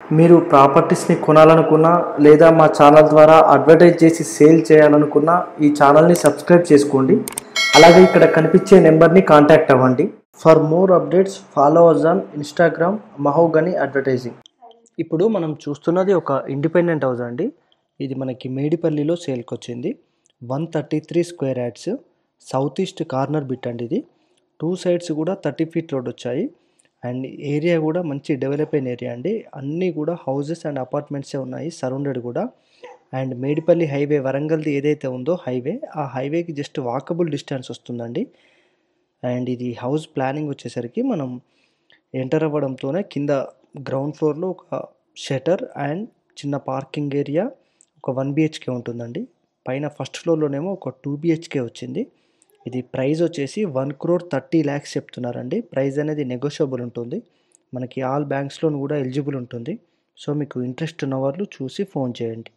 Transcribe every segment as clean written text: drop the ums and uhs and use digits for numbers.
మీరు ప్రాపర్టీస్ని కొనాలనుకున్నా లేదా మా ఛానల్ ద్వారా అడ్వర్టైజ్ చేసి సేల్ చేయాలనుకున్నా ఈ ఛానల్ని సబ్స్క్రైబ్ చేసుకోండి. అలాగే ఇక్కడ కనిపించే నెంబర్ని కాంటాక్ట్ అవ్వండి. For more updates follow us on Instagram Mahogany Advertising. ఇప్పుడు మనం చూస్తున్నది ఒక ఇండిపెండెంట్ హౌస్ అండి. ఇది మనకి మేడిపల్లిలో సేల్కి వచ్చింది. 133 square yards, south east corner bit అండి. ఇది 2 సైడ్స్ కూడా 30 ఫీట్ రోడ్ వచ్చాయి. అండ్ ఏరియా కూడా మంచి డెవలప్ అయిన ఏరియా అండి. అన్నీ కూడా హౌసెస్ అండ్ అపార్ట్మెంట్సే ఉన్నాయి సరౌండెడ్ కూడా. అండ్ మేడిపల్లి హైవే వరంగల్ది ఏదైతే ఉందో హైవే, ఆ హైవేకి జస్ట్ వాకబుల్ డిస్టెన్స్ వస్తుందండి. అండ్ ఇది హౌస్ ప్లానింగ్ వచ్చేసరికి మనం ఎంటర్ అవ్వడంతోనే కింద గ్రౌండ్ ఫ్లోర్లో ఒక షటర్ అండ్ చిన్న పార్కింగ్ ఏరియా, ఒక 1 BHK ఉంటుందండి. పైన ఫస్ట్ ఫ్లోర్లోనేమో ఒక 2 BHK వచ్చింది. ఇది ప్రైస్ వచ్చేసి 1,30,00,000 చెప్తున్నారండి. ప్రైస్ అనేది నెగోషియబుల్ ఉంటుంది. మనకి ఆల్ బ్యాంక్స్లోను కూడా ఎలిజిబుల్ ఉంటుంది. సో మీకు ఇంట్రెస్ట్ ఉన్న వాళ్ళు చూసి ఫోన్ చేయండి.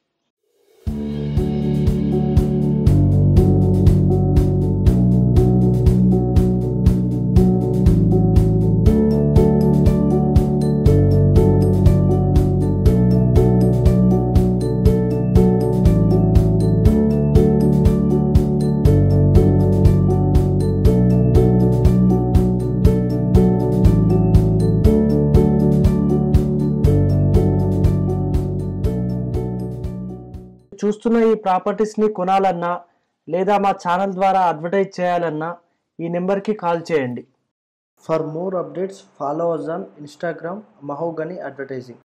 చూస్తున్న ఈ ప్రాపర్టీస్ని కొనాలన్నా లేదా మా ఛానల్ ద్వారా అడ్వర్టైజ్ చేయాలన్నా ఈ నెంబర్కి కాల్ చేయండి. For more updates follow us on Instagram Mahogany advertising.